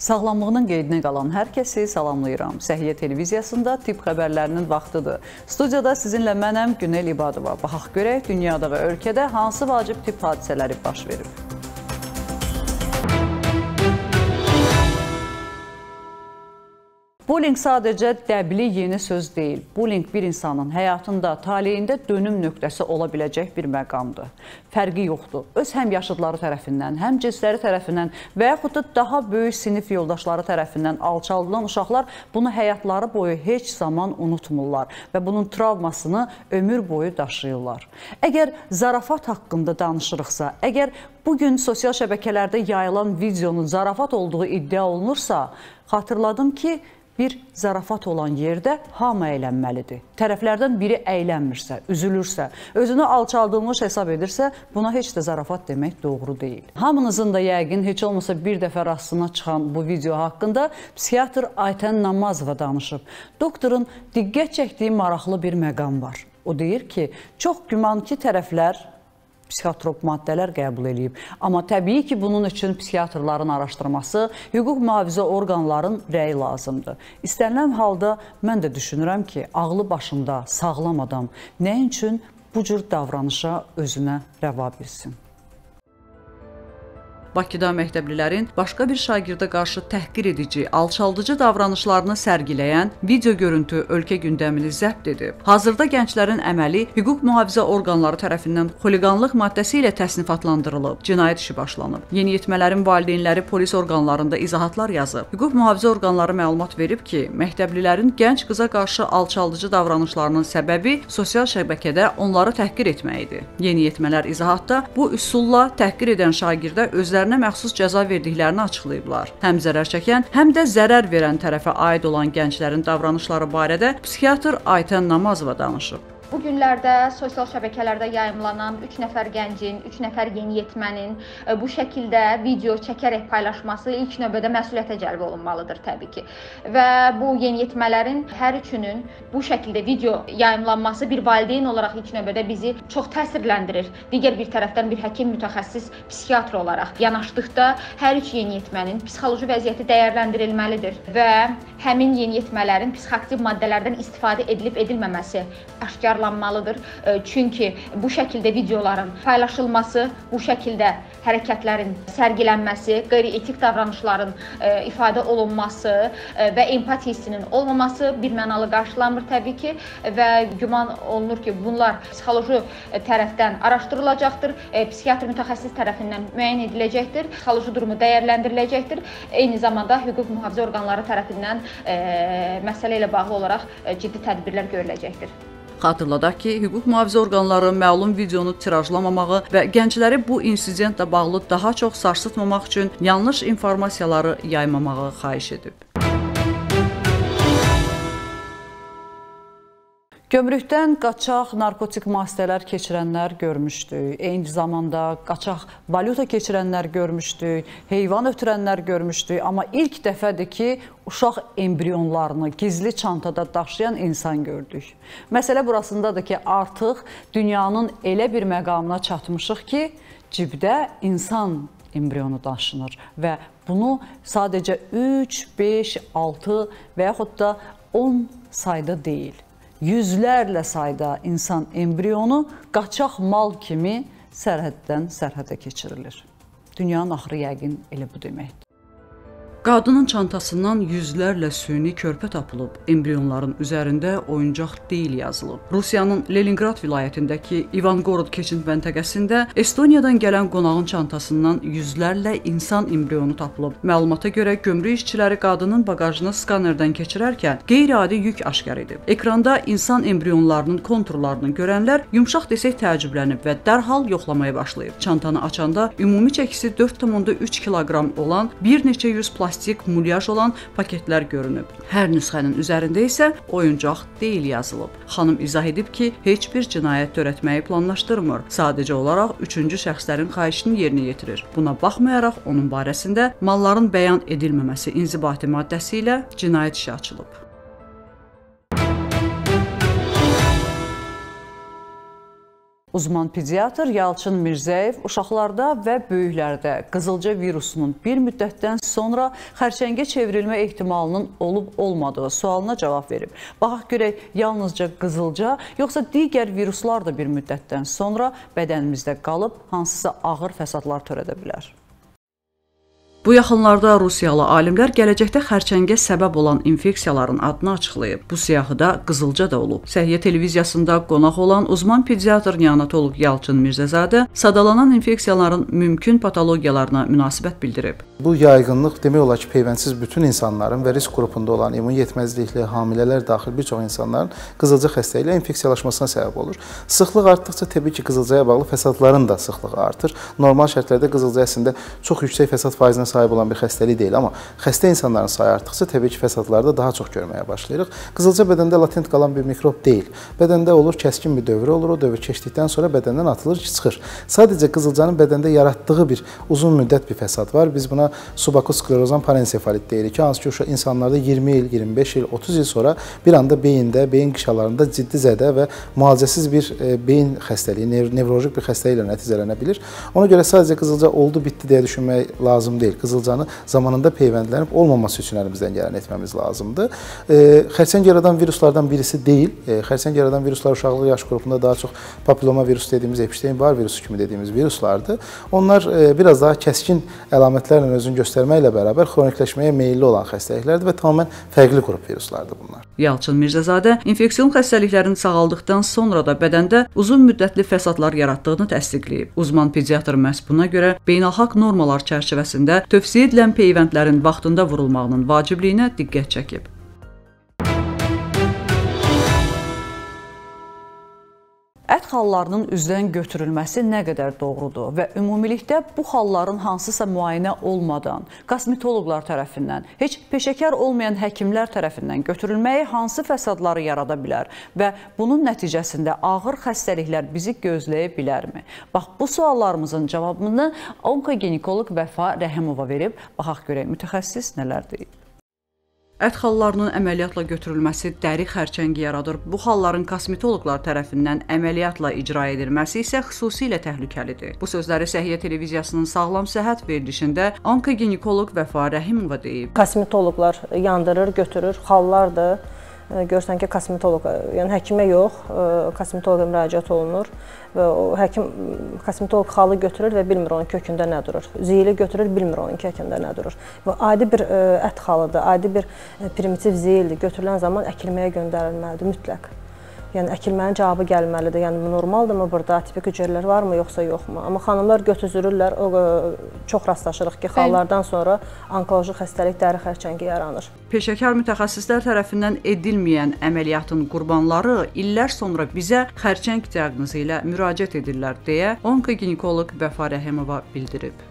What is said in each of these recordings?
Sağlamlığının qeydinə qalan hər kəsi salamlayıram. Səhiyyə televiziyasında tibb xəbərlərinin vaxtıdır. Studiyada sizinlə mənəm Günel İbadova. Baxaq görək, dünyada və ölkədə hansı vacib tibb hadisələri baş verib? Bullying sadəcə dəbli yeni söz deyil. Bullying bir insanın həyatında, taleyində dönüm nöqtəsi ola biləcək bir məqamdır. Fərqi yoxdur. Öz həmyaşıdları tərəfindən, həmcinsləri tərəfindən və yaxud da daha böyük sinif yoldaşları tərəfindən alçaldılan uşaqlar bunu həyatları boyu heç zaman unutmurlar və bunun travmasını ömür boyu daşıyırlar. Əgər zarafat haqqında danışırıqsa, əgər bugün sosial şəbəkələrdə yayılan videonun zarafat olduğu iddia olunursa, xatırladım ki, bir zarafat olan yerdə hamı əylənməlidir. Tərəflərdən biri əylənmirsə, üzülürsə, özünü alçaldılmış hesab edirsə, buna heç də zarafat demək doğru deyil. Hamınızın da yəqin heç olmasa bir dəfə rastına çıxan bu video haqqında psixiatr Aytən Namazova danışıb. Doktorun diqqət çəkdiyi maraqlı bir məqam var. O deyir ki, çox güman ki, tərəflər psixotrop maddələr qəbul edib. Amma təbii ki, bunun üçün psixiatrların araşdırması, hüquq mühafizə orqanların rəyi lazımdır. İstənilən halda mən də düşünürəm ki, ağlı başında sağlam adam nəyin üçün bu cür davranışa özünə rəva bilsin? Bakıda məktəblilərin başqa bir şagirdə qarşı təhqir edici, alçaldıcı davranışlarını sərgiləyən video görüntü ölkə gündəmini zəbt edib. Hazırda gənclərin əməli hüquq mühafizə orqanları tərəfindən xuliqanlıq maddəsi ilə təsnifatlandırılıb, cinayət işi başlanıb. Yeniyetmələrin valideynləri polis orqanlarında izahatlar yazıb. Hüquq mühafizə orqanları məlumat verib ki, məktəblilərin gənc qıza qarşı alçaldıcı davranışlarının səbəbi sosial şəbəkədə onları təhqir etməyidir. Yeniyetmələr izahatda bu üsulla təhqir edən şagirdə özləri məxsus cəza verdiklərini açıqlayıblar. Həm zərər çəkən, həm də zərər verən tərəfə aid olan gənclərin davranışları barədə psixiatr Aytən Namazova danışıb. Bu günlərdə sosial şəbəkələrdə yayımlanan 3 nəfər gəncin, 3 nəfər yeniyetmənin bu şəkildə video çəkərək paylaşması ilk növbədə məsuliyyətə cəlb olunmalıdır təbii ki. Və bu yeniyetmələrin hər üçünün bu şəkildə video yayımlanması bir valideyn olaraq ilk növbədə bizi çox təsirləndirir. Digər bir tərəfdən bir həkim mütəxəssis psixiatr olaraq yanaşdıqda hər üç yeniyetmənin psixoloji vəziyyəti dəyərləndirilməlidir və həmin yeniyetmələrin psixoaktiv maddələrdən istifadə edilib-edilməməsi aşkarlanmalıdır. Çünki bu şəkildə videoların paylaşılması, bu şəkildə hərəkətlərin sərgilənməsi, qeyri-etik davranışların ifadə olunması və empati hissinin olmaması birmənalı qarşılanmır təbii ki və güman olunur ki, bunlar psixoloji tərəfdən araşdırılacaqdır, psixiatr mütəxəssis tərəfindən müəyyən ediləcəkdir, psixoloji durumu dəyərləndiriləcəkdir, eyni zamanda hüquq mühafizə orqanları tərəfindən məsələ ilə bağlı olaraq ciddi tədbirlər görüləcəkdir. Xatırladaq ki, hüquq mühafizə orqanları məlum videonu tirajlamamağı və gəncləri bu insidentlə bağlı daha çox sarsıtmamaq üçün yanlış informasiyaları yaymamağı xahiş edib. Gömrükdən qaçaq narkotik maddələr keçirənlər görmüşdük. Eyni zamanda qaçaq valyuta keçirənlər görmüşdük, heyvan ötürənlər görmüşdük. Amma ilk dəfədir ki, uşaq embrionlarını gizli çantada daşıyan insan gördük. Məsələ burasındadır ki, artıq dünyanın elə bir məqamına çatmışıq ki, cibdə insan embrionu daşınır və bunu sadəcə 3, 5, 6 və yaxud da 10 sayda deyil. Yüzlərlə sayda insan embrionu qaçaq mal kimi sərhəddən sərhədə keçirilir. Dünyanın axırı yəqin elə bu deməkdir. Qadının çantasından yüzlərlə süni körpə tapılıb, embrionların üzərində oyuncaq deyil yazılıb. Rusiyanın Leningrad vilayətindəki Ivangorod keçid məntəqəsində Estoniyadan gələn qonağın çantasından yüzlərlə insan embrionu tapılıb. Məlumata görə gömrük işçiləri qadının baqajını skanerdən keçirərkən qeyri-adi yük aşkar edib. Ekranda insan embrionlarının konturlarını görənlər yumşaq desək təəccüblənib və dərhal yoxlamaya başlayıb. Çantanı açanda ümumi çəkisi 4,3 kiloqram olan bir neçə yüz plastik mulyaj olan paketlər görünüb. Hər nüsxənin üzərində isə oyuncaq deyil yazılıb. Xanım izah edib ki, heç bir cinayət törətməyi planlaşdırmır. Sadəcə olaraq üçüncü şəxslərin xahişini yerinə yetirir. Buna baxmayaraq onun barəsində malların bəyan edilməməsi inzibati maddəsi ilə cinayət işi açılıb. Uzman pediatr Yalçın Mirzəyev uşaqlarda və böyüklərdə qızılca virusunun bir müddətdən sonra xərçəngə çevrilmə ehtimalının olub-olmadığı sualına cavab verib. Baxaq görək, yalnızca qızılca, yoxsa digər viruslar da bir müddətdən sonra bədənimizdə qalıb hansısa ağır fəsadlar törədə bilər. Bu yaxınlarda Rusiyalı alimlər gələcəkdə xərçəngə səbəb olan infeksiyaların adını açıqlayıb. Bu siyahıda qızılca da olub. Səhiyyə televiziyasında qonaq olan uzman pediatr neonatoloq Yalçın Mirzəzadə sadalanan infeksiyaların mümkün patologiyalarına münasibət bildirib. Bu yaygınlıq demək olar ki, peyvəndsiz bütün insanların və risk qrupunda olan immun yetməzlikli, hamilələr daxil bir çox insanların qızılca xəstəliyi ilə infeksiyalaşmasına səbəb olur. Sıxlıq artdıqca təbii ki, qızılcaya bağlı fəsadların da sıxlığı artır. Normal şərtlərdə qızılca əslində çox yüksək fəsad faizinə sahib olan bir xəstəlik deyil, amma xəstə insanların sayı artdıqca təbii ki, fəsadları da daha çox görməyə başlayırıq. Qızılca bədəndə latent qalan bir mikrob deyil. Bədəndə olur, kəskin bir dövrə olur, o dövr keçdikdən sonra bədəndən atılır, çıxır. Sadəcə qızılcanın bədəndə yaratdığı bir uzun müddət bir fəsad var. Biz buna subakus sklerozan parensefalit deyirik ki, hansı ki, insanlarda 20 il, 25 il, 30 il sonra bir anda beyində, beyin qişalarında ciddi zədə və müalicəsiz bir beyin xəstəliyi, nevrolojik bir xəstəlik ilə nəticələnə bilir. Ona görə sadəcə qızılca oldu, bitdi deyə düşünmək lazım deyil. Qızılcanı zamanında peyvəndlənib olmaması üçün əlimizdən gələni etməmiz lazımdır. Xərçəng yaradan viruslardan birisi deyil. Xərçəng yaradan viruslar uşaqlıq yaş qrupunda daha çox papilloma virus dediğimiz, Epstein-Barr virusu kimi dediğimiz viruslardır. Onlar biraz daha kəskin əlamətlərlə özünü göstərməklə bərabər xronikləşməyə meyilli olan xəstəliklərdir və tamamilə fərqli qrup viruslardır bunlar. Yalçın Mirzəzadə infeksion xəstəliklərin sağaldıqdan sonra da bədəndə uzun müddətli fəsadlar yaratdığını təsdiqləyib. Uzman pediatr məhz buna görə beynəlxalq normalar çərçivəsində tövsiyə edilən peyvəndlərin vaxtında vurulmağının vacibliyinə diqqət çəkib. Ət xallarının üzdən götürülməsi nə qədər doğrudur və ümumilikdə bu xalların hansısa müayinə olmadan, kosmetoloqlar tərəfindən, heç peşəkar olmayan həkimlər tərəfindən götürülməyi hansı fəsadları yarada bilər və bunun nəticəsində ağır xəstəliklər bizi gözləyə bilərmi? Bax, bu suallarımızın cavabını onkoginekoloq Vəfa Rəhimova verib. Baxaq görək, mütəxəssis nələr deyib? Ət xallarının əməliyyatla götürülməsi dəri xərçəngi yaradır. Bu xalların kosmetoloqlar tərəfindən əməliyyatla icra edilməsi isə xüsusilə təhlükəlidir. Bu sözləri Səhiyyə televiziyasının Sağlam Səhət verilişində onkoginekoloq Vəfa Rəhimova deyib. Kosmetoloqlar yandırır, götürür, xallardır. Görürsən ki, kosmetoloq, yəni həkimə yox, kosmetoloqa müraciət olunur və o həkim kosmetoloq xalı götürür və bilmir onun kökündə nə durur. Ziyili götürür, bilmir onun kökündə nə durur. Və adi bir ət xalıdır, adi bir primitiv ziyildir. Götürülən zaman əkilməyə göndərilməlidir mütləq. Yəni əkilmənin cavabı gəlməlidir. Yəni normaldırmı burada, atipik hüceyrələr varmı yoxsa yoxmu? Amma xanımlar götüzürürlər, çox rastlaşırıq ki, xallardan sonra onkoloji xəstəlik, dəri xərçəngi yaranır. Peşəkar mütəxəssislər tərəfindən edilməyən əməliyyatın qurbanları illər sonra bizə xərçəng diaqnozu ilə müraciət edirlər deyə onkoginekoloq Vəfa Rəhimova bildirib.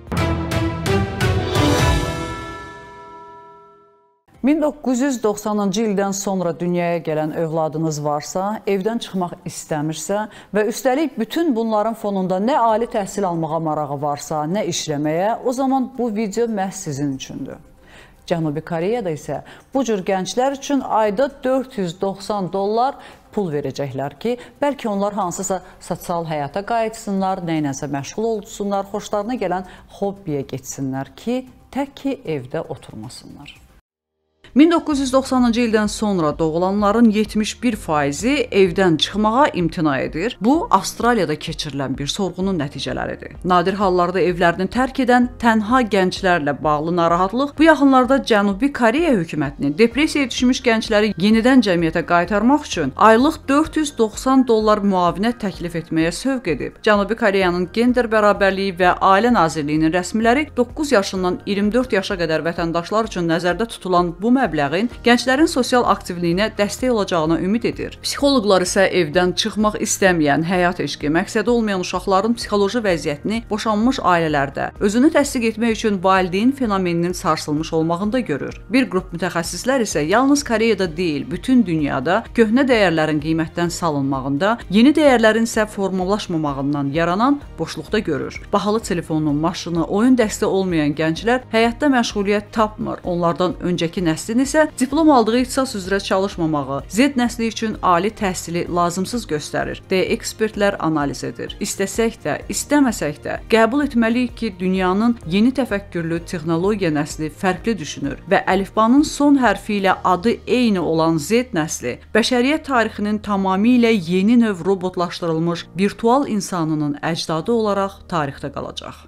1990-cı ildən sonra dünyaya gələn övladınız varsa, evdən çıxmaq istəmirsə və üstəlik bütün bunların fonunda nə ali təhsil almağa marağı varsa, nə işləməyə, o zaman bu video məhz sizin üçündür. Cənubi Koreyada isə bu cür gənclər üçün ayda $490 pul verəcəklər ki, bəlkə onlar hansısa sosial həyata qayıtsınlar, nəyinəsə məşğul olsunlar, xoşlarına gələn hobbiyə getsinlər ki, tək ki evdə oturmasınlar. 1990-cı ildən sonra doğulanların 71%-i evdən çıxmağa imtina edir. Bu, Avstraliyada keçirilən bir sorğunun nəticələridir. Nadir hallarda evlərini tərk edən tənha gənclərlə bağlı narahatlıq bu yaxınlarda Cənubi Koreya hökumətinin depressiyaya düşmüş gəncləri yenidən cəmiyyətə qaytarmaq üçün aylıq $490 müavinət təklif etməyə sövq edib. Cənubi Koreyanın Gender Bərabərliyi və Ailə Nazirliyinin rəsmiləri 9 yaşından 24 yaşa qədər vətəndaşlar üçün nəzərdə tutulan bu məbləğin gənclərin sosial aktivliyinə dəstək olacağına ümid edir. Psixoloqlar isə evdən çıxmaq istəməyən, həyat eşqi, məqsədi olmayan uşaqların psixoloji vəziyyətini boşanmış ailələrdə özünü təsdiq etmək üçün valideyn fenomeninin sarsılmış olmağında görür. Bir qrup mütəxəssislər isə yalnız Koreyada deyil, bütün dünyada köhnə dəyərlərin qiymətdən salınmağında, yeni dəyərlərin isə formalaşmamağından yaranan boşluqda görür. Bahalı telefonu, maşını, oyun dəstəyi olmayan gənclər həyatda məşğuliyyət tapmır. Onlardan öncəki nəsil nəslin isə diplom aldığı ixtisas üzrə çalışmamağı Z nəsli üçün ali təhsili lazımsız göstərir, deyə ekspertlər analiz edir. İstəsək də, istəməsək də qəbul etməliyik ki, dünyanın yeni təfəkkürlü texnologiya nəsli fərqli düşünür və əlifbanın son hərfi ilə adı eyni olan Z nəsli bəşəriyyət tarixinin tamamilə yeni növ robotlaşdırılmış virtual insanının əcdadı olaraq tarixdə qalacaq.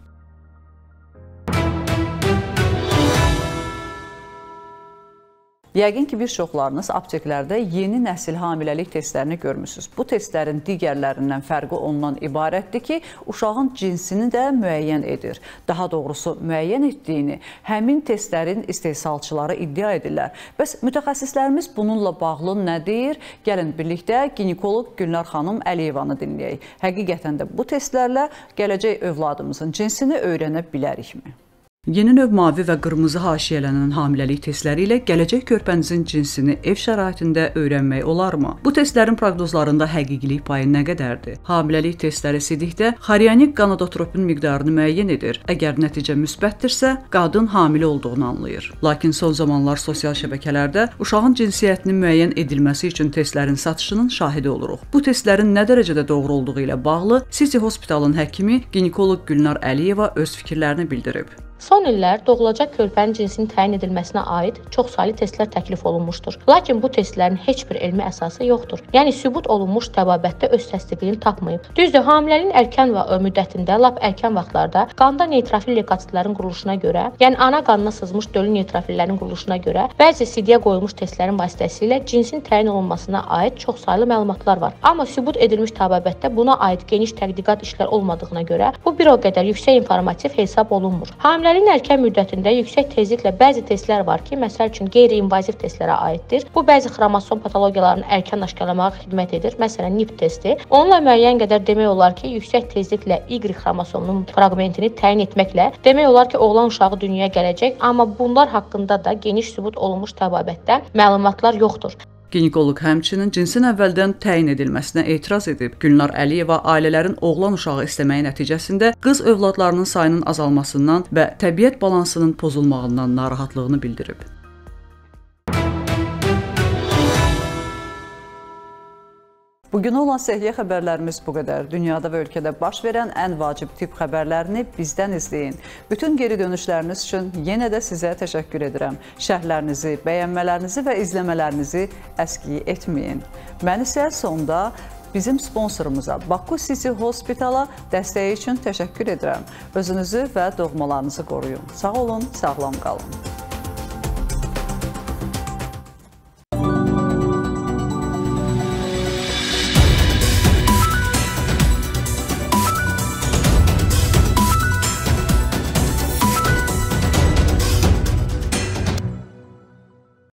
Yəqin ki, bir çoxlarınız apteklərdə yeni nəsil hamiləlik testlərini görmüsünüz. Bu testlərin digərlərindən fərqi ondan ibarətdir ki, uşağın cinsini də müəyyən edir. Daha doğrusu, müəyyən etdiyini həmin testlərin istehsalçıları iddia edirlər. Bəs mütəxəssislərimiz bununla bağlı nə deyir? Gəlin birlikdə ginekoloq Gülnar xanım Əliyevanı dinləyək. Həqiqətən də bu testlərlə gələcək övladımızın cinsini öyrənə bilərikmi? Yeni növ mavi və qırmızı haşiyələnən hamiləlik testləri ilə gələcək körpənizin cinsini ev şəraitində öyrənmək olarmı? Bu testlərin proqnozlarında həqiqilik payı nə qədərdir? Hamiləlik testləri sidikdə xorionik gonadotropin miqdarını müəyyən edir. Əgər nəticə müsbətdirsə, qadın hamilə olduğunu anlayır. Lakin son zamanlar sosial şəbəkələrdə uşağın cinsiyyətinin müəyyən edilməsi üçün testlərin satışının şahidi oluruq. Bu testlərin nə dərəcədə doğru olduğu ilə bağlı City Hospitalın həkimi ginekoloq Gülnar Əliyeva öz fikirlərini bildirib. Son illər doğulacaq körpənin cinsinin təyin edilməsinə aid çoxsaylı testlər təklif olunmuşdur. Lakin bu testlərin heç bir elmi əsası yoxdur. Yəni sübut olunmuş təbabətdə öz təsdiqini tapmayıb. Düzdür, hamiləliyin erkən müddətində, lap erkən vaxtlarda qanda neytrofil leykotsitlərin quruluşuna görə, yəni ana qanına sızmış dölü neytrofillərin quruluşuna görə bəzi CD-yə qoyulmuş testlərin vasitəsilə cinsin təyin olunmasına aid çoxsaylı məlumatlar var. Amma sübut edilmiş təbabətdə buna aid geniş tədqiqat işlər olmadığına görə bu bir o qədər yüksək informativ hesab olunmur. Hamiləliyin erkən müddətində yüksək tezliklə bəzi testlər var ki, məsəl üçün qeyri-invaziv testlərə aiddir. Bu bəzi xromosom patologiyalarını erkən aşkarlamağa xidmət edir. Məsələn, NIP testi. Onunla müəyyən qədər demək olar ki, yüksək tezliklə Y xromosomunun fraqmentini təyin etməklə demək olar ki, oğlan uşağı dünyaya gələcək, amma bunlar haqqında da geniş sübut olunmuş təbabətdə məlumatlar yoxdur. Ginekoloq həmçinin cinsin əvvəldən təyin edilməsinə etiraz edib. Gülnar Əliyeva ailələrin oğlan uşağı istəməyi nəticəsində qız övladlarının sayının azalmasından və təbiət balansının pozulmağından narahatlığını bildirib. Bugün olan səhiyyə xəbərlərimiz bu qədər. Dünyada və ölkədə baş verən ən vacib tibb xəbərlərini bizdən izləyin. Bütün geri dönüşləriniz üçün yenə də sizə təşəkkür edirəm. Şərhlərinizi, bəyənmələrinizi və izləmələrinizi əski etməyin. Mən isə sonda bizim sponsorumuza Baku City Hospitala dəstəyi üçün təşəkkür edirəm. Özünüzü və doğmalarınızı qoruyun. Sağ olun, sağlam qalın.